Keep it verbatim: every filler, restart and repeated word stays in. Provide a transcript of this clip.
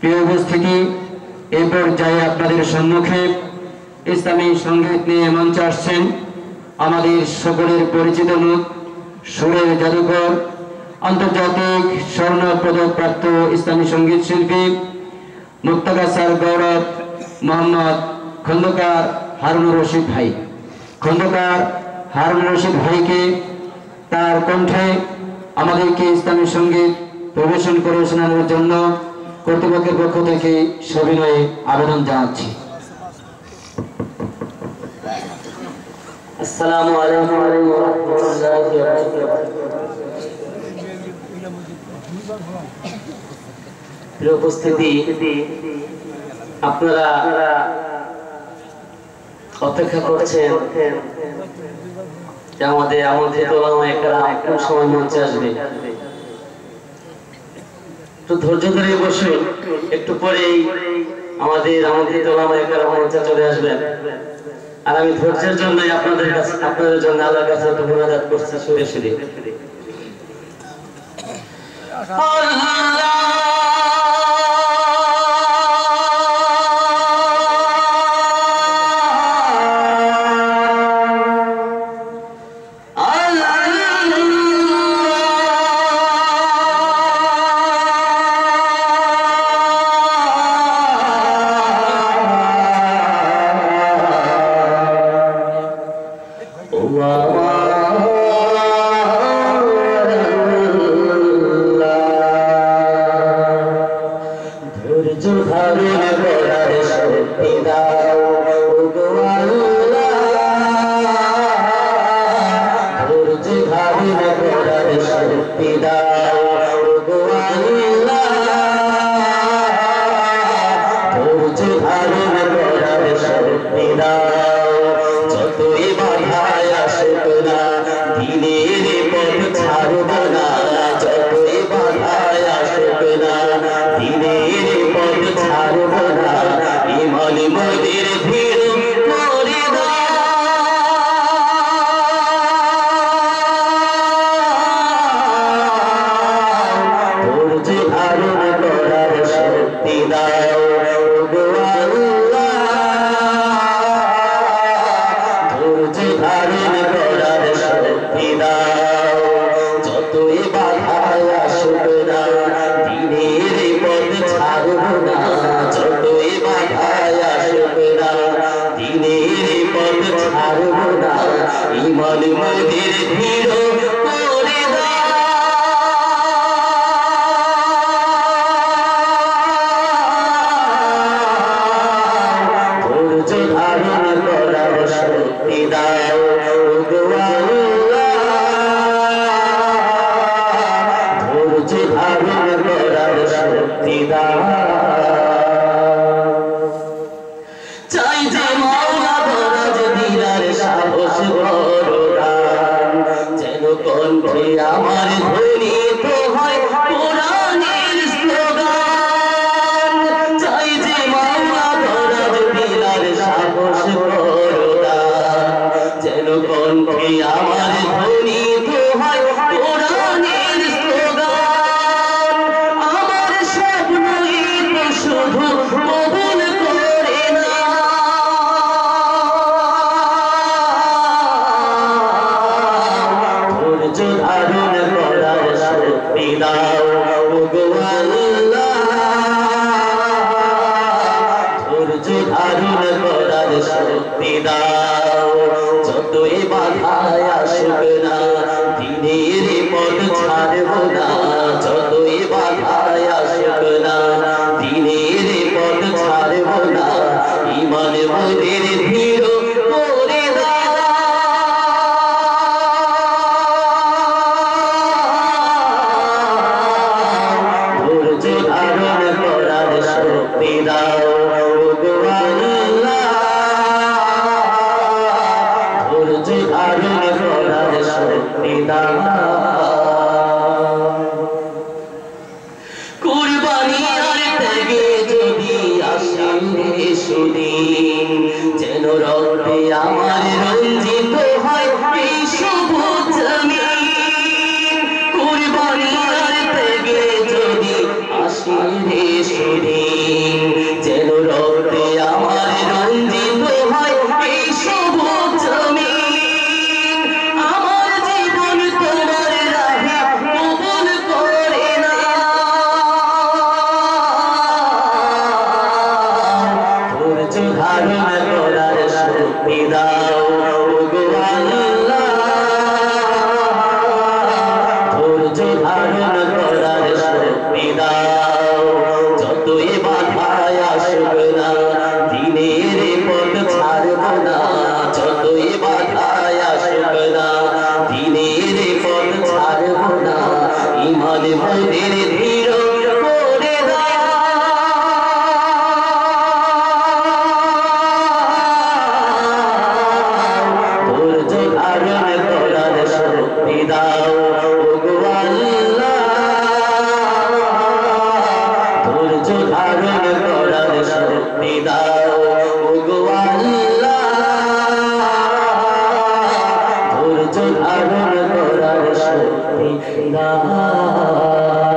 প্রিয় উপস্থিতি, এই পর্যায়ে আপনাদের সম্মুখে ইসলামী সঙ্গীত নিয়ে মঞ্চে আসছেন আমাদের সকলের পরিচিত মুখ, সুরের জাদুকর, আন্তর্জাতিক স্বর্ণ পদক প্রাপ্ত ইসলামী সঙ্গীত শিল্পী মুক্তাগাছার গৌরব মোহাম্মদ খন্দকার হারুন রশিদ ভাই। খন্দকার হারুন রশিদ ভাইকে তার কণ্ঠে আমাদেরকে ইসলামী সঙ্গীত পরিবেশন করে শোনানোর জন্য কর্তৃপক্ষের পক্ষ থেকে সবিনয়ে আবেদন জানাচ্ছি। আসসালামু আলাইকুম ওয়া রাহমাতুল্লাহি ওয়া বারাকাতুহু। প্রিয় উপস্থিতি, আপনারা অপেক্ষা করছেন যে আমাদের আমাদের ওলামায়ে কেরাম কোন সময় মঞ্চে আসবে। একটু ধৈর্য ধরে বসুন, একটু পরেই আমাদের আমাদের ওলামায়ে কেরাম মঞ্চে চলে আসবেন। আর আমি ধৈর্যের জন্য আপনাদের কাছে আপনাদের জন্য আল্লাহর কাছে একটু মোনাজাত করছি সুরে সুরে। আল্লাহ Shri ধারণ করার শক্তি দাও ওগো আল্লাহ ধৈর্য ধারণ করার শক্তি দাও যতই বাধায় আসুক না দিনের পথ ছাড়ব না যতই বাধায় আসুক না দিনের পথ ছাড়ব না ইমান মোদের ধীর করে দাও ধৈর্য ধারণ করার শক্তি দাও ওগো আল্লাহ ধৈর্য ধারণ করার শক্তি দাও ওগো আল্লাহ ধৈর্য ধারণ করার শক্তি দাও